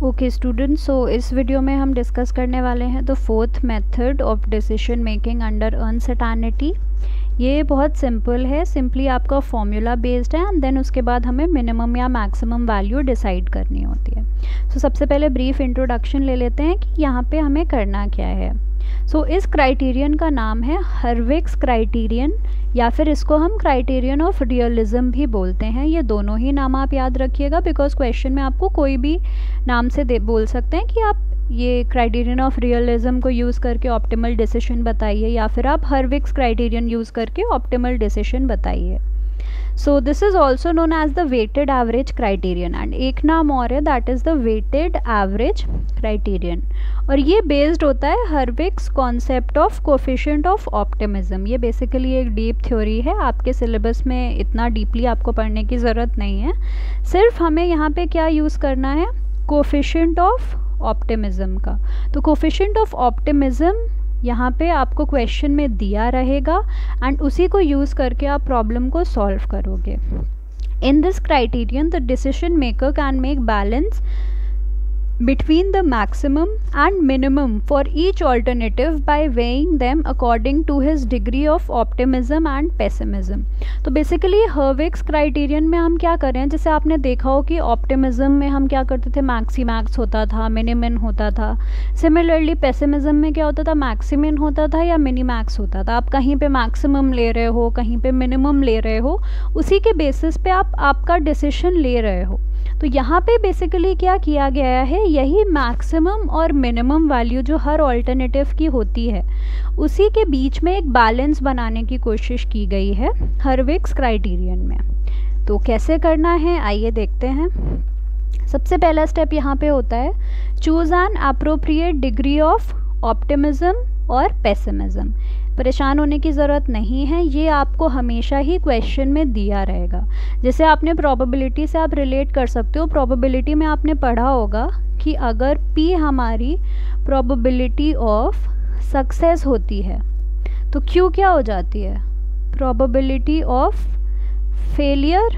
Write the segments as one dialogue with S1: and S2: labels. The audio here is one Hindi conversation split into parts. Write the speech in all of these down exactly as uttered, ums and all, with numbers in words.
S1: ओके स्टूडेंट्स, सो इस वीडियो में हम डिस्कस करने वाले हैं the fourth method of decision making under uncertainty. ये बहुत सिंपल है, सिंपली आपका फॉर्मूला बेस्ड है एंड देन उसके बाद हमें मिनिमम या मैक्सिमम वैल्यू डिसाइड करनी होती है। सो so, सबसे पहले ब्रीफ इंट्रोडक्शन ले लेते हैं कि यहाँ पे हमें करना क्या है। सो so, इस क्राइटेरियन का नाम है हर्विक्स क्राइटेरियन या फिर इसको हम क्राइटेरियन ऑफ रियलिज्म भी बोलते हैं। ये दोनों ही नाम आप याद रखिएगा बिकॉज क्वेश्चन में आपको कोई भी नाम से दे बोल सकते हैं कि आप ये क्राइटेरियन ऑफ रियलिज्म को यूज़ करके ऑप्टिमल डिसीजन बताइए या फिर आप हर्विक्स क्राइटेरियन यूज़ करके ऑप्टिमल डिसीजन बताइए। So this is also known as the weighted average criterion and एक नाम और है that is the weighted average criterion और ये बेस्ड होता है Hurwicz concept of coefficient of optimism. ये बेसिकली एक डीप थ्योरी है, आपके सिलेबस में इतना डीपली आपको पढ़ने की ज़रूरत नहीं है। सिर्फ हमें यहाँ पे क्या यूज़ करना है, कोफिशिएंट ऑफ ऑप्टिमिज्म का। तो कोफिशिएंट ऑफ ऑप्टिमिज्म यहाँ पे आपको क्वेश्चन में दिया रहेगा एंड उसी को यूज़ करके आप प्रॉब्लम को सॉल्व करोगे। In this criterion the decision maker can make balance between the maximum and minimum for each alternative by weighing them according to his degree of optimism and pessimism। तो बेसिकली हर्विक्स क्राइटेरियन में हम क्या कर रहे हैं, जैसे आपने देखा हो कि ऑप्टिमिज्म में हम क्या करते थे, मैक्सी मैक्स होता था, मिनिमिन होता था। सिमिलरली पेसिमिज्म में क्या होता था, मैक्सिमिन होता था या मिनी मैक्स होता था। आप कहीं पे मैक्सिमम ले रहे हो, कहीं पे मिनिमम ले रहे हो, उसी के बेसिस पे आप आपका डिसीजन ले रहे हो। तो यहाँ पे बेसिकली क्या किया गया है, यही मैक्सिमम और मिनिमम वैल्यू जो हर ऑल्टरनेटिव की होती है उसी के बीच में एक बैलेंस बनाने की कोशिश की गई है हर्विक्स क्राइटेरियन में। तो कैसे करना है आइए देखते हैं। सबसे पहला स्टेप यहाँ पे होता है choose an appropriate degree of optimism और पेसिमिज्म। परेशान होने की ज़रूरत नहीं है, ये आपको हमेशा ही क्वेश्चन में दिया रहेगा। जैसे आपने प्रोबेबिलिटी से आप रिलेट कर सकते हो, प्रोबेबिलिटी में आपने पढ़ा होगा कि अगर P हमारी प्रोबेबिलिटी ऑफ सक्सेस होती है तो Q क्या हो जाती है, प्रोबेबिलिटी ऑफ फेलियर,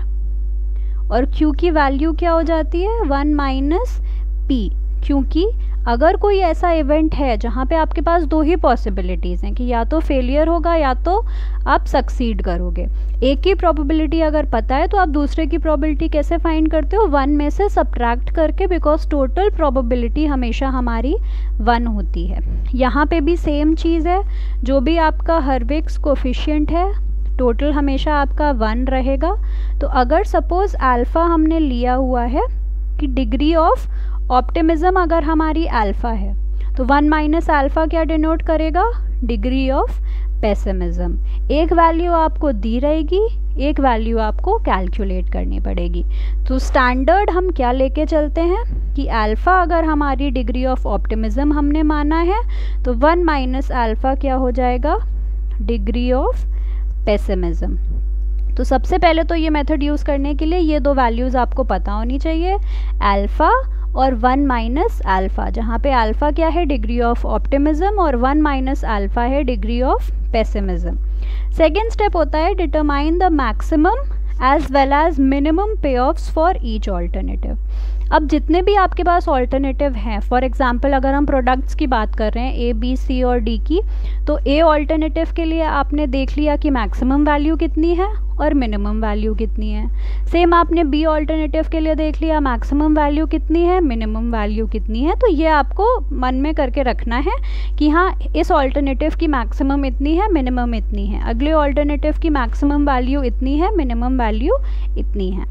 S1: और Q की वैल्यू क्या हो जाती है, वन माइनस पी। क्योंकि अगर कोई ऐसा इवेंट है जहाँ पे आपके पास दो ही पॉसिबिलिटीज़ हैं कि या तो फेलियर होगा या तो आप सक्सीड करोगे, एक की प्रोबेबिलिटी अगर पता है तो आप दूसरे की प्रोबेबिलिटी कैसे फाइंड करते हो, वन में से सब्ट्रैक्ट करके, बिकॉज टोटल प्रोबेबिलिटी हमेशा हमारी वन होती है। यहाँ पे भी सेम चीज़ है, जो भी आपका हर्विक्स कोफिशिएंट है टोटल हमेशा आपका वन रहेगा। तो अगर सपोज अल्फ़ा हमने लिया हुआ है कि डिग्री ऑफ ऑप्टिमिज्म अगर हमारी अल्फ़ा है तो वन माइनस अल्फ़ा क्या डिनोट करेगा, डिग्री ऑफ पेसिमिज्म। एक वैल्यू आपको दी रहेगी, एक वैल्यू आपको कैलकुलेट करनी पड़ेगी। तो स्टैंडर्ड हम क्या लेके चलते हैं कि अल्फ़ा अगर हमारी डिग्री ऑफ ऑप्टिमिज्म हमने माना है तो वन माइनस अल्फ़ा क्या हो जाएगा, डिग्री ऑफ पेसिमिज्म। तो सबसे पहले तो ये मेथड यूज़ करने के लिए ये दो वैल्यूज़ आपको पता होनी चाहिए, अल्फ़ा और वन माइनस अल्फ़ा, जहाँ पे अल्फ़ा क्या है, डिग्री ऑफ ऑप्टिमिज्म, और वन माइनस अल्फ़ा है degree of pessimism. Second step होता है determine the maximum as well as minimum payoffs for each alternative. अब जितने भी आपके पास ऑल्टरनेटिव हैं, फॉर एग्जांपल अगर हम प्रोडक्ट्स की बात कर रहे हैं ए बी सी और डी की, तो ए ऑल्टरनेटिव के लिए आपने देख लिया कि मैक्सिमम वैल्यू कितनी है और मिनिमम वैल्यू कितनी है। सेम आपने बी ऑल्टरनेटिव के लिए देख लिया मैक्सिमम वैल्यू कितनी है, मिनिमम वैल्यू कितनी है। तो ये आपको मन में करके रखना है कि हाँ इस ऑल्टरनेटिव की मैक्सिमम इतनी है, मिनिमम इतनी है, अगले ऑल्टरनेटिव की मैक्सिमम वैल्यू इतनी है, मिनिमम वैल्यू इतनी है।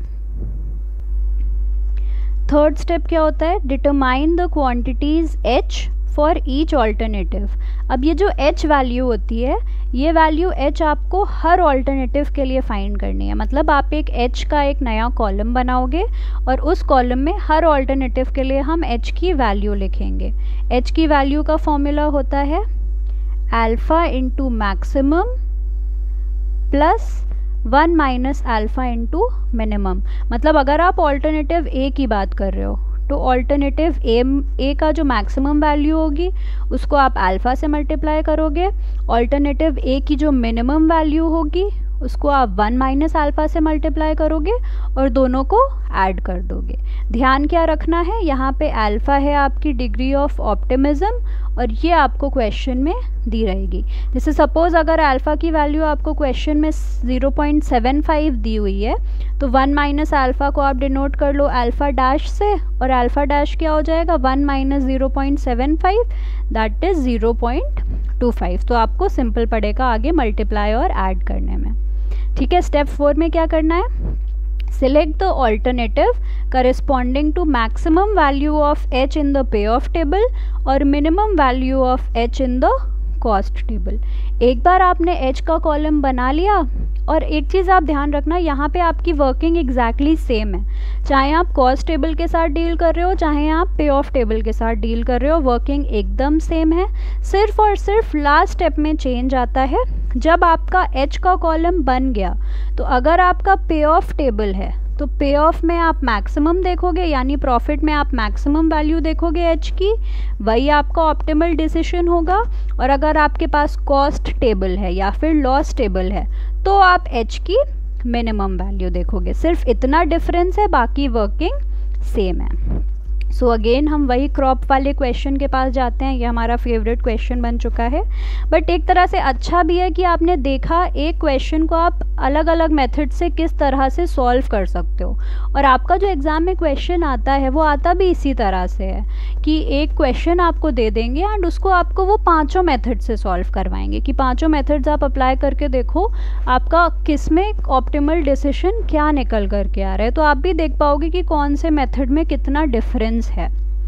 S1: थर्ड स्टेप क्या होता है, determine the quantities H for each alternative. अब ये जो H वैल्यू होती है, ये वैल्यू H आपको हर ऑल्टरनेटिव के लिए फाइंड करनी है। मतलब आप एक H का एक नया कॉलम बनाओगे और उस कॉलम में हर ऑल्टरनेटिव के लिए हम H की वैल्यू लिखेंगे। H की वैल्यू का फॉर्मूला होता है alpha into maximum plus one minus alpha into minimum. मतलब अगर आप ऑल्टरनेटिव ए की बात कर रहे हो तो ऑल्टरनेटिव ए ए का जो मैक्सिमम वैल्यू होगी उसको आप अल्फ़ा से मल्टीप्लाई करोगे, ऑल्टरनेटिव ए की जो मिनिमम वैल्यू होगी उसको आप वन माइनस अल्फ़ा से मल्टीप्लाई करोगे और दोनों को ऐड कर दोगे। ध्यान क्या रखना है, यहाँ पे अल्फ़ा है आपकी डिग्री ऑफ ऑप्टिमिज्म और ये आपको क्वेश्चन में दी रहेगी। जैसे सपोज़ अगर अल्फ़ा की वैल्यू आपको क्वेश्चन में ज़ीरो पॉइंट सेवन फाइव दी हुई है तो वन माइनस अल्फ़ा को आप डिनोट कर लो अल्फ़ा डैश से, और अल्फ़ा डैश क्या हो जाएगा, one minus zero point seven five that is zero point two five. तो आपको सिंपल पड़ेगा आगे मल्टीप्लाई और ऐड करने में। ठीक है, स्टेप फोर में क्या करना है, select the alternative corresponding to maximum value of h in the payoff table और minimum value of h in the cost table। एक बार आपने h का कॉलम बना लिया, और एक चीज़ आप ध्यान रखना, यहाँ पे आपकी वर्किंग एग्जैक्टली सेम है, चाहे आप कॉस्ट टेबल के साथ डील कर रहे हो चाहे आप पे ऑफ टेबल के साथ डील कर रहे हो, वर्किंग एकदम सेम है। सिर्फ और सिर्फ लास्ट स्टेप में चेंज आता है, जब आपका h का कॉलम बन गया तो अगर आपका पे ऑफ टेबल है तो पे ऑफ में आप मैक्सिमम देखोगे, यानी प्रॉफिट में आप मैक्सिमम वैल्यू देखोगे h की, वही आपका ऑप्टिमल डिसीजन होगा। और अगर आपके पास कॉस्ट टेबल है या फिर लॉस टेबल है तो आप h की मिनिमम वैल्यू देखोगे। सिर्फ इतना डिफरेंस है, बाकी वर्किंग सेम है। सो so अगेन हम वही क्रॉप वाले क्वेश्चन के पास जाते हैं, ये हमारा फेवरेट क्वेश्चन बन चुका है। बट एक तरह से अच्छा भी है कि आपने देखा एक क्वेश्चन को आप अलग अलग मेथड से किस तरह से सॉल्व कर सकते हो, और आपका जो एग्ज़ाम में क्वेश्चन आता है वो आता भी इसी तरह से है कि एक क्वेश्चन आपको दे देंगे एंड उसको आपको वो पाँचों मेथड से सॉल्व करवाएंगे कि पाँचों मेथड्स आप अप्लाई करके देखो आपका किस में ऑप्टिमल डिसीजन क्या निकल करके आ रहा है, तो आप भी देख पाओगे कि कौन से मेथड में कितना डिफरेंस है।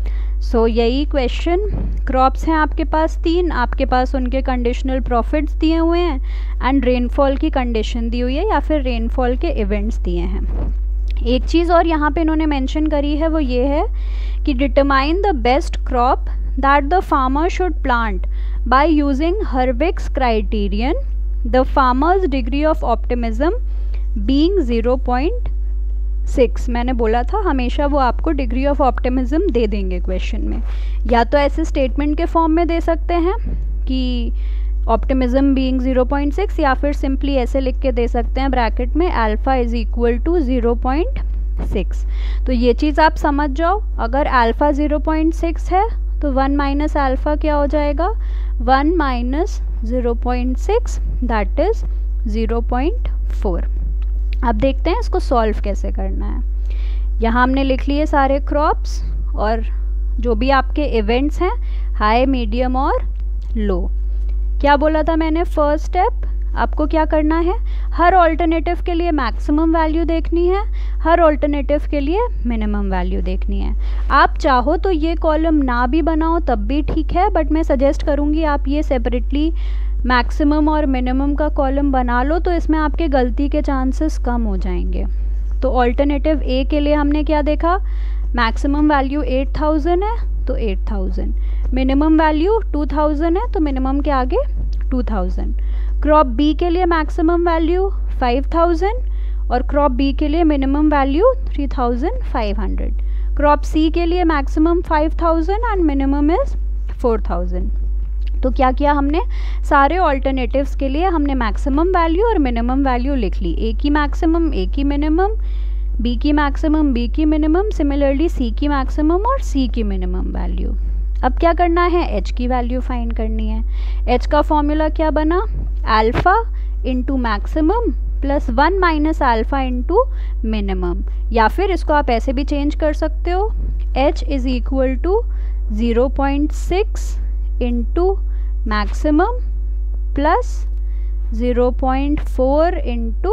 S1: सो so, यही क्वेश्चन क्रॉप्स हैं आपके पास तीन, आपके पास उनके कंडीशनल प्रॉफिट्स दिए हुए हैं एंड रेनफॉल की कंडीशन दी हुई है या फिर रेनफॉल के इवेंट्स दिए हैं। एक चीज़ और यहाँ पे इन्होंने मेंशन करी है वो ये है कि determine the best crop that the farmer should plant by using Hurwicz criterion, the farmer's degree of optimism being zero point six. मैंने बोला था हमेशा वो आपको डिग्री ऑफ ऑप्टिमिज्म दे देंगे क्वेश्चन में, या तो ऐसे स्टेटमेंट के फॉर्म में दे सकते हैं कि optimism being zero point six, या फिर सिंपली ऐसे लिख के दे सकते हैं ब्रैकेट में alpha is equal to zero point six. तो ये चीज़ आप समझ जाओ, अगर अल्फ़ा ज़ीरो पॉइंट सिक्स है तो वन माइनस अल्फ़ा क्या हो जाएगा, one minus zero point six that is zero point four. अब देखते हैं इसको सॉल्व कैसे करना है। यहाँ हमने लिख लिए सारे क्रॉप्स और जो भी आपके इवेंट्स हैं हाई, मीडियम और लो। क्या बोला था मैंने, फर्स्ट स्टेप आपको क्या करना है, हर ऑल्टरनेटिव के लिए मैक्सिमम वैल्यू देखनी है, हर ऑल्टरनेटिव के लिए मिनिमम वैल्यू देखनी है। आप चाहो तो ये कॉलम ना भी बनाओ तब भी ठीक है, बट मैं सजेस्ट करूँगी आप ये सेपरेटली मैक्सिमम और मिनिमम का कॉलम बना लो, तो इसमें आपके गलती के चांसेस कम हो जाएंगे। तो ऑल्टरनेटिव ए के लिए हमने क्या देखा, मैक्सिमम वैल्यू एट थाउजेंड है तो eight thousand, minimum value two thousand है तो मिनिमम के आगे टू थाउजेंड। क्रॉप बी के लिए मैक्सिमम वैल्यू फाइव थाउजेंड और क्रॉप बी के लिए minimum value three thousand five hundred. Crop C के लिए maximum five thousand and minimum is four thousand. तो क्या किया हमने, सारे ऑल्टरनेटिव्स के लिए हमने मैक्सिमम वैल्यू और मिनिमम वैल्यू लिख ली, ए की मैक्सिमम ए की मिनिमम, बी की मैक्सिमम बी की मिनिमम, सिमिलरली सी की मैक्सिमम और सी की मिनिमम वैल्यू। अब क्या करना है, एच की वैल्यू फाइंड करनी है। एच का फॉर्मूला क्या बना, alpha into maximum plus one minus alpha into minimum, या फिर इसको आप ऐसे भी चेंज कर सकते हो, H is equal to zero point six into maximum plus zero point four into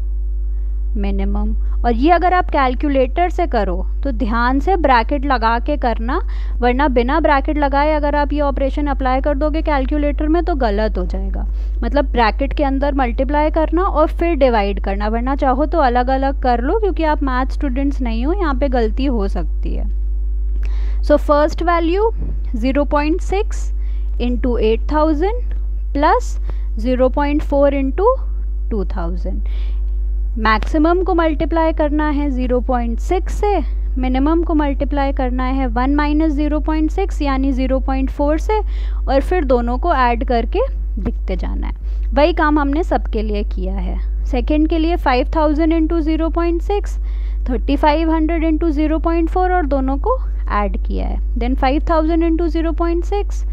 S1: minimum. और ये अगर आप कैलकुलेटर से करो तो ध्यान से ब्रैकेट लगा के करना, वरना बिना ब्रैकेट लगाए अगर आप ये ऑपरेशन अप्लाई कर दोगे कैलकुलेटर में तो गलत हो जाएगा। मतलब ब्रैकेट के अंदर मल्टीप्लाई करना और फिर डिवाइड करना, वरना चाहो तो अलग अलग कर लो, क्योंकि आप मैथ स्टूडेंट्स नहीं हो, यहाँ पे गलती हो सकती है। So first value zero point six into eight thousand plus zero point four into two thousand. Maximum को मल्टीप्लाई करना है ज़ीरो पॉइंट सिक्स से, मिनिमम को मल्टीप्लाई करना है one minus zero point six यानी ज़ीरो पॉइंट फोर से, और फिर दोनों को ऐड करके लिखते जाना है। वही काम हमने सबके लिए किया है। सेकेंड के लिए five thousand into zero point six, thirty five hundred into zero point four और दोनों को ऐड किया है। Then five thousand into zero point six,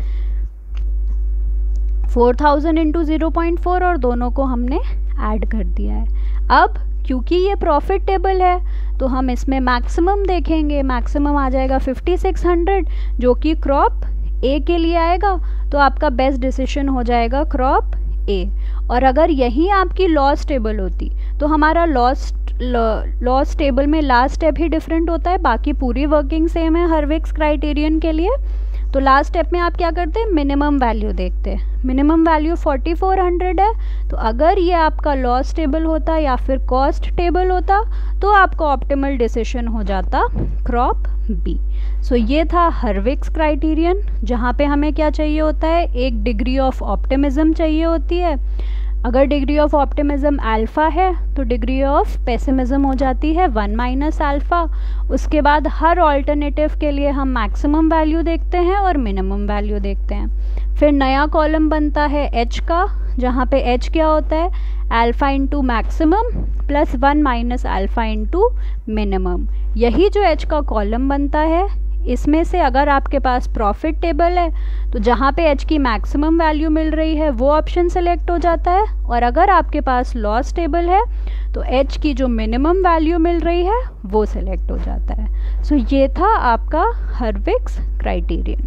S1: four thousand into zero point four और दोनों को हमने ऐड कर दिया है। अब क्योंकि ये प्रॉफिट टेबल है तो हम इसमें मैक्सिमम देखेंगे, मैक्सिमम आ जाएगा फिफ्टी सिक्स हंड्रेड जो कि क्रॉप ए के लिए आएगा, तो आपका बेस्ट डिसीजन हो जाएगा क्रॉप ए। और अगर यही आपकी लॉस टेबल होती तो हमारा लॉस लॉस टेबल में लास्ट स्टेप ही डिफरेंट होता है, बाकी पूरी वर्किंग सेम है हर्विक्स क्राइटेरियन के लिए। तो लास्ट स्टेप में आप क्या करते हैं, मिनिमम वैल्यू देखते हैं। Minimum value forty four hundred है, तो अगर ये आपका लॉस टेबल होता या फिर कॉस्ट टेबल होता तो आपका ऑप्टिमल डिसीजन हो जाता क्रॉप बी। सो ये था हर्विक्स क्राइटेरियन, जहाँ पे हमें क्या चाहिए होता है, एक डिग्री ऑफ ऑप्टिमिज्म चाहिए होती है। अगर डिग्री ऑफ ऑप्टिमिज्म अल्फ़ा है तो डिग्री ऑफ पेसिमिज्म हो जाती है वन माइनस अल्फ़ा। उसके बाद हर ऑल्टरनेटिव के लिए हम मैक्सिमम वैल्यू देखते हैं और मिनिमम वैल्यू देखते हैं। फिर नया कॉलम बनता है एच का, जहाँ पे एच क्या होता है, alpha into maximum plus one minus alpha into minimum. यही जो एच का कॉलम बनता है, इसमें से अगर आपके पास प्रॉफिट टेबल है तो जहाँ पे एच की मैक्सिमम वैल्यू मिल रही है वो ऑप्शन सेलेक्ट हो जाता है, और अगर आपके पास लॉस टेबल है तो एच की जो मिनिमम वैल्यू मिल रही है वो सिलेक्ट हो जाता है। सो so, ये था आपका Hurwicz criterion.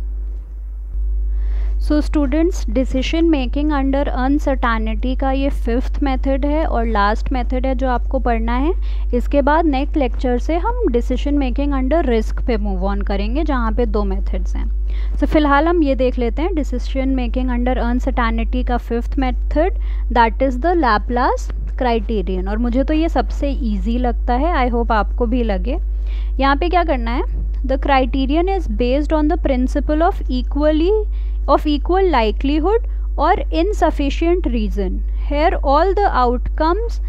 S1: So students, decision making under uncertainty का ये फिफ्थ मेथड है और लास्ट मेथड है जो आपको पढ़ना है। इसके बाद नेक्स्ट लेक्चर से हम डिसीजन मेकिंग अंडर रिस्क पे मूव ऑन करेंगे, जहाँ पे दो मेथड्स हैं। सो so, फिलहाल हम ये देख लेते हैं डिसीजन मेकिंग अंडर अनसर्टेनिटी का fifth method, that is the Laplace criterion. और मुझे तो ये सबसे ईजी लगता है, आई होप आपको भी लगे। यहाँ पे क्या करना है, the criterion is based on the principle of equally of equal likelihood or insufficient reason. Here all the outcomes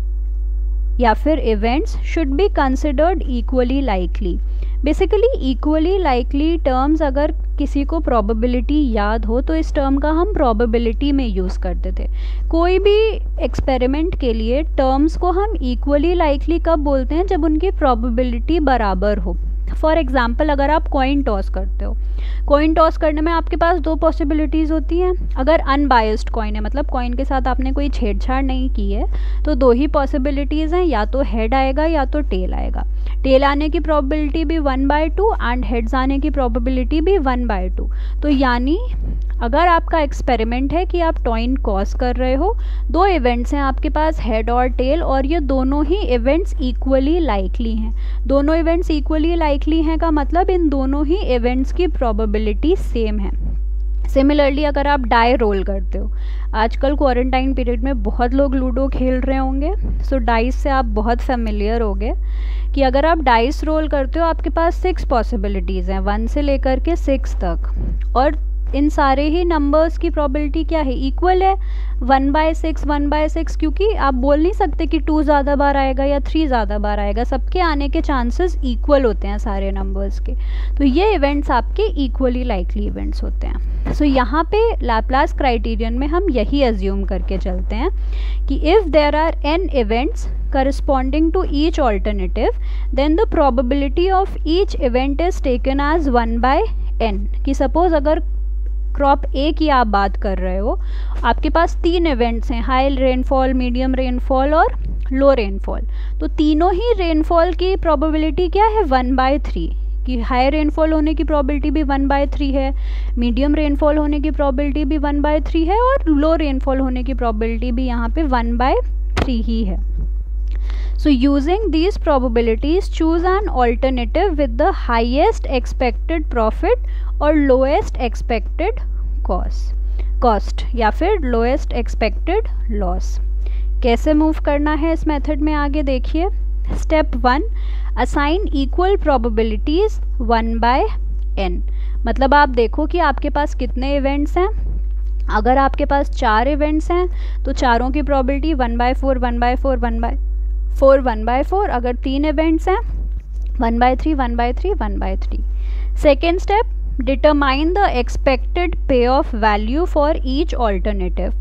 S1: या फिर events should be considered equally likely. Basically equally likely terms अगर किसी को प्रोबेबिलिटी याद हो तो इस टर्म का हम प्रोबेबिलिटी में यूज़ करते थे। कोई भी एक्सपेरिमेंट के लिए टर्म्स को हम इक्वली लाइकली कब बोलते हैं, जब उनकी प्रोबेबिलिटी बराबर हो। फॉर एग्ज़ाम्पल, अगर आप कॉइन टॉस करते हो, कॉइन टॉस करने में आपके पास दो पॉसिबिलिटीज़ होती हैं। अगर अनबायस्ड कॉइन है, मतलब कॉइन के साथ आपने कोई छेड़छाड़ नहीं की है, तो दो ही पॉसिबिलिटीज़ हैं, या तो हेड आएगा या तो टेल आएगा। टेल आने की प्रोबेबिलिटी भी one by two and heads आने की प्रोबेबिलिटी भी वन बाय टू। तो यानी अगर आपका एक्सपेरिमेंट है कि आप टॉइन टॉस कर रहे हो, दो इवेंट्स हैं आपके पास, हेड और टेल, और ये दोनों ही इवेंट्स इक्वली लाइकली हैं। दोनों इवेंट्स इक्वली लाइकली हैं का मतलब इन दोनों ही इवेंट्स की प्रोबेबिलिटी सेम है। सिमिलरली अगर आप डाई रोल करते हो, आजकल क्वारंटाइन पीरियड में बहुत लोग लूडो खेल रहे होंगे, सो डाइस से आप बहुत फेमिलियर होंगे कि अगर आप डाइस रोल करते हो आपके पास सिक्स पॉसिबिलिटीज़ हैं, वन से लेकर के सिक्स तक, और इन सारे ही नंबर्स की प्रोबेबिलिटी क्या है, इक्वल है, one by six one by six. क्योंकि आप बोल नहीं सकते कि टू ज़्यादा बार आएगा या थ्री ज़्यादा बार आएगा, सबके आने के चांसेस इक्वल होते हैं सारे नंबर्स के। तो ये इवेंट्स आपके इक्वली लाइकली इवेंट्स होते हैं। सो so, यहाँ पे लैप्लास क्राइटेरियन में हम यही एज्यूम करके चलते हैं कि if there are n events corresponding to each alternative, then the probability of each event is taken as one by n। कि सपोज अगर क्रॉप ए की आप बात कर रहे हो, आपके पास तीन इवेंट्स हैं, हाई रेनफॉल, मीडियम रेनफॉल और लो रेनफॉल। तो तीनों ही रेनफॉल की प्रोबेबिलिटी क्या है, वन बाय थ्री। कि हाई रेनफॉल होने की प्रोबेबिलिटी भी वन बाय थ्री है, मीडियम रेनफॉल होने की प्रोबेबिलिटी भी वन बाय थ्री है, और लो रेनफॉल होने की प्रोबेबिलिटी भी यहाँ पे वन बाय थ्री ही है। So using these probabilities, choose an alternative with the highest expected profit or lowest expected cost cost या फिर lowest expected loss। कैसे मूव करना है इस मेथड में आगे देखिए। Step one, assign equal probabilities one by n. मतलब आप देखो कि आपके पास कितने इवेंट्स हैं। अगर आपके पास चार इवेंट्स हैं तो चारों की probability one by four one by four one by four one by four. अगर तीन इवेंट्स हैं one by three one by three one by three. Second step, determine the expected payoff value for each alternative.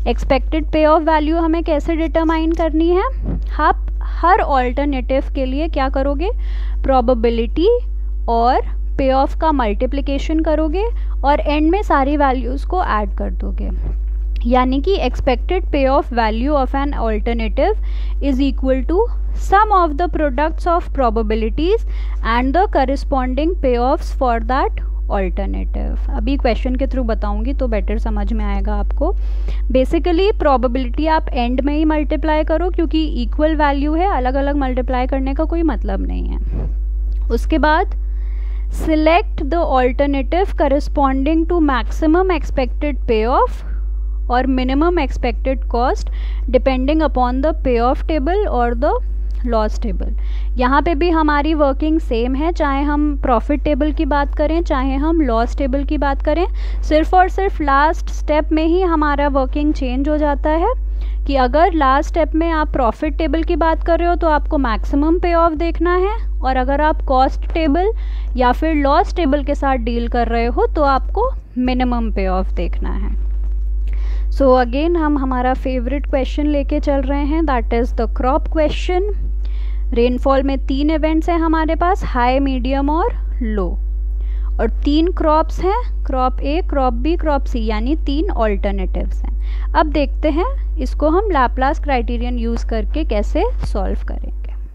S1: Expected payoff value हमें कैसे डिटरमाइन करनी है, आप हर ऑल्टरनेटिव के लिए क्या करोगे, प्रोबेबिलिटी और पे ऑफ का मल्टीप्लिकेशन करोगे और एंड में सारी वैल्यूज़ को ऐड कर दोगे। यानी कि expected payoff value of an alternative is equal to sum of the products of probabilities and the corresponding payoffs for that alternative. अभी क्वेश्चन के थ्रू बताऊंगी तो बेटर समझ में आएगा आपको। बेसिकली प्रोबेबिलिटी आप एंड में ही मल्टीप्लाई करो, क्योंकि इक्वल वैल्यू है, अलग अलग मल्टीप्लाई करने का कोई मतलब नहीं है। उसके बाद select the alternative corresponding to maximum expected payoff और minimum expected cost depending upon the payoff table और द लॉस टेबल। यहाँ पे भी हमारी वर्किंग सेम है, चाहे हम प्रॉफिट टेबल की बात करें चाहे हम लॉस टेबल की बात करें। सिर्फ और सिर्फ लास्ट स्टेप में ही हमारा वर्किंग चेंज हो जाता है कि अगर लास्ट स्टेप में आप प्रॉफिट टेबल की बात कर रहे हो तो आपको मैक्सिमम पे ऑफ देखना है, और अगर आप कॉस्ट टेबल या फिर लॉस टेबल के साथ डील कर रहे हो तो आपको मिनिमम पे ऑफ देखना है। सो so अगेन हम हमारा फेवरेट क्वेश्चन लेके चल रहे हैं, that is the crop question. Rainfall में तीन इवेंट्स हैं हमारे पास, हाई, मीडियम और लो, और तीन क्रॉप्स हैं, crop A, crop B, crop C, यानी तीन ऑल्टरनेटिव्स हैं। अब देखते हैं इसको हम लैप्लास क्राइटेरियन यूज़ करके कैसे सॉल्व करेंगे।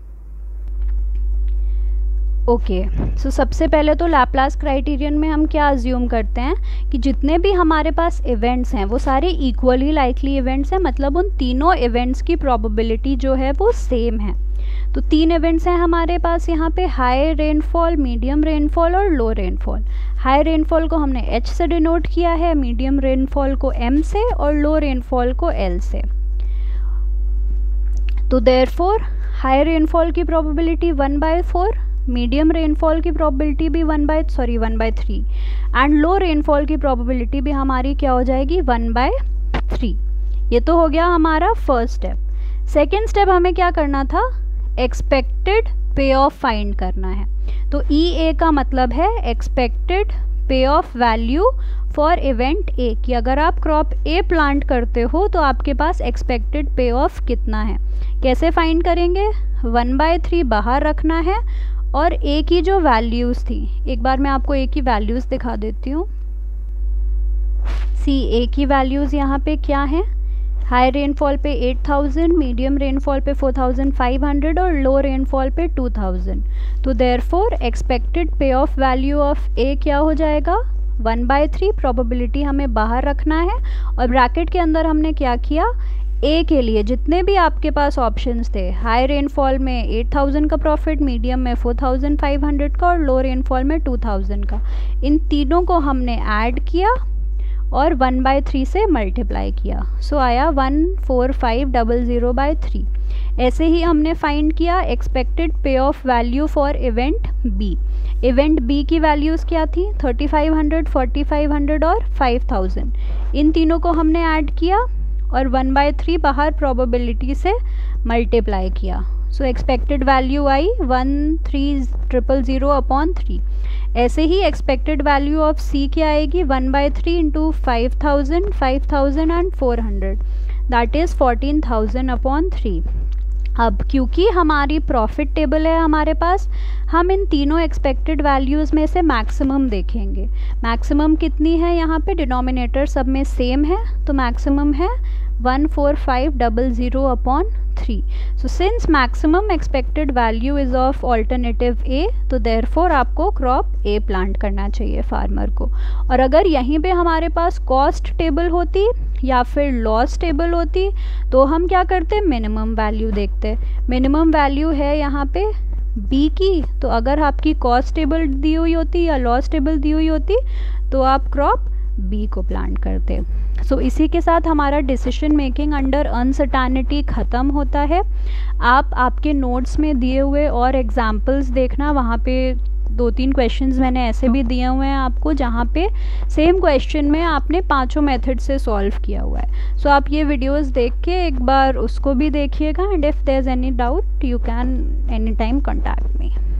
S1: ओके सो सबसे पहले तो लैप्लास क्राइटेरियन में हम क्या अज्यूम करते हैं कि जितने भी हमारे पास इवेंट्स हैं वो सारे इक्वली लाइकली इवेंट्स हैं, मतलब उन तीनों इवेंट्स की प्रोबेबिलिटी जो है वो सेम है। तो तीन इवेंट्स हैं हमारे पास यहाँ पे, हाई रेनफॉल, मीडियम रेनफॉल और लो रेनफॉल। हाई रेनफॉल को हमने एच से डिनोट किया है, मीडियम रेनफॉल को एम से और लो रेनफॉल को एल से। तो देयरफॉर हाई रेनफॉल की probability one by four, medium rainfall की प्रोबेबिलिटी भी one by sorry one by three and low rainfall की प्रोबेबिलिटी भी हमारी क्या हो जाएगी, वन बाय थ्री। ये तो हो गया हमारा फर्स्ट स्टेप। सेकेंड स्टेप हमें क्या करना था, एक्सपेक्टेड पे ऑफ फाइंड करना है। तो ई ए का मतलब है expected payoff value for event A, कि अगर आप क्रॉप ए प्लांट करते हो तो आपके पास एक्सपेक्टेड पे ऑफ कितना है। कैसे फाइंड करेंगे, वन बाय थ्री बाहर रखना है और ए की जो वैल्यूज़ थी, एक बार मैं आपको ए की वैल्यूज़ दिखा देती हूँ। सी ए की वैल्यूज़ यहाँ पे क्या हैं, हाई रेनफॉल पे एट थाउजेंड, मीडियम रेनफॉल पे फोर थाउजेंड फाइव हंड्रेड और लो रेनफॉल पे टू थाउजेंड। तो therefore expected payoff value of A क्या हो जाएगा, वन बाय थ्री। प्रोबेबिलिटी हमें बाहर रखना है और ब्रैकेट के अंदर हमने क्या किया, ए के लिए जितने भी आपके पास ऑप्शंस थे, हाई रेनफॉल में एट थाउजेंड का प्रॉफिट, मीडियम में फोर थाउजेंड फाइव हंड्रेड का और लो रेनफॉल में टू थाउजेंड का, इन तीनों को हमने ऐड किया और वन बाय थ्री से मल्टीप्लाई किया। सो so, आया one four five double zero by three. ऐसे ही हमने फाइंड किया expected payoff value for event B. Event B की वैल्यूज़ क्या थी, thirty five hundred, forty five hundred और फाइव थाउजेंड। इन तीनों को हमने ऐड किया और वन बाय थ्री बाहर प्रोबेबिलिटी से मल्टीप्लाई किया। सो एक्सपेक्टेड वैल्यू आई one three triple zero upon three. ऐसे ही एक्सपेक्टेड वैल्यू ऑफ सी क्या आएगी, one by three into five thousand, five thousand and four hundred, that is fourteen thousand upon three. अब क्योंकि हमारी प्रॉफिट टेबल है हमारे पास, हम इन तीनों एक्सपेक्टेड वैल्यूज़ में से मैक्सिमम देखेंगे। मैक्सिमम कितनी है, यहाँ पे डिनोमिनेटर सब में सेम है, तो मैक्सिमम है one four five double zero upon three. So since maximum expected value is of alternative A, तो देयरफॉर आपको क्रॉप ए प्लांट करना चाहिए फार्मर को। और अगर यहीं पे हमारे पास कॉस्ट टेबल होती या फिर लॉस टेबल होती तो हम क्या करते, मिनिमम वैल्यू देखते। मिनिमम वैल्यू है यहाँ पे बी की, तो अगर आपकी कॉस्ट टेबल दी हुई होती या लॉस टेबल दी हुई होती तो आप क्रॉप बी को प्लांट करते। सो so, इसी के साथ हमारा डिसीजन मेकिंग अंडर अनसर्टेनिटी ख़त्म होता है। आप आपके नोट्स में दिए हुए और एग्जाम्पल्स देखना, वहाँ पे दो तीन क्वेश्चंस मैंने ऐसे भी दिए हुए हैं आपको जहाँ पे सेम क्वेश्चन में आपने पांचों मेथड से सॉल्व किया हुआ है। सो so, आप ये वीडियोस देख के एक बार उसको भी देखिएगा and if there is any doubt you can any time contact me.